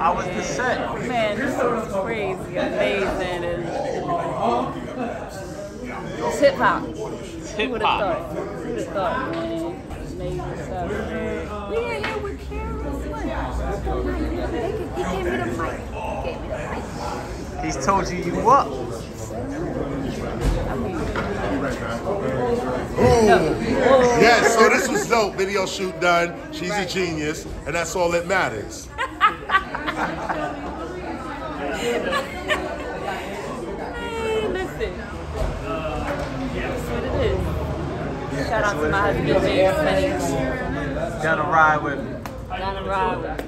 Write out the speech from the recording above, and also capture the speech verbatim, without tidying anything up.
How was the set? Man, this was crazy, amazing, and it's hip hop. Hip Who would have hop. thought? Who would have thought, man? Amazing stuff. We are here with K R S ONE. He gave me the mic. He gave me the mic. He's told you you what? Ooh. Yeah, so this was dope. Video shoot done. She's right. A genius, and that's all that matters. Hey, listen. That's what it is. Shout out to my husband, James Finney. Gotta ride with me. Gotta ride with me.